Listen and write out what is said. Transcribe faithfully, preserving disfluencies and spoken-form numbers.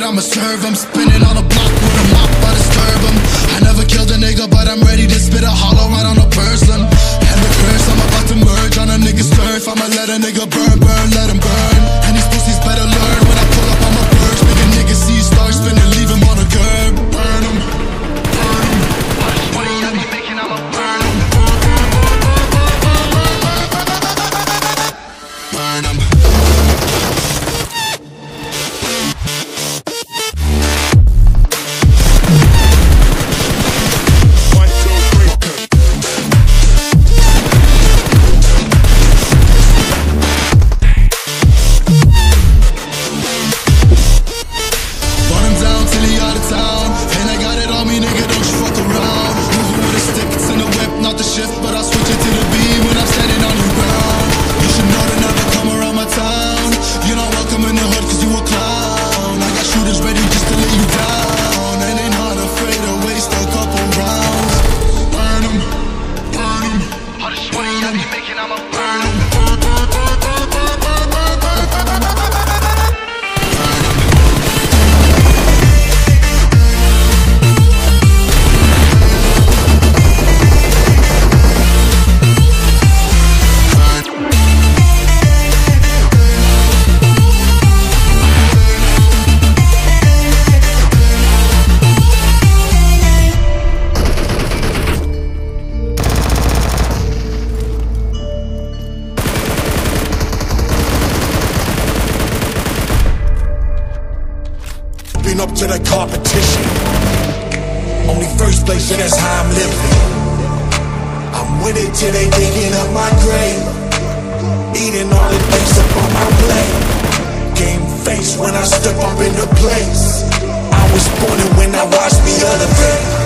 I'ma serve him. Spinning on the block with a mop, I disturb him. I never killed a nigga, but I'm ready to spit a hollow right on a person. And the curse, I'm about to merge on a nigga's turf. I'ma let a nigga burn, burn, let him burn. And these pussies better learn when I pull up on my perch. Make a nigga see stars spinning, leave him on a curb. Burn him, burn him. All this money I be making, I'ma burn him. Burn him. Up to the competition. Only first place, and that's how I'm living. I'm with it till they digging up my grave. Eating all the things up on my plate. Game face when I step up in the place. I was born and when I watched me elevate.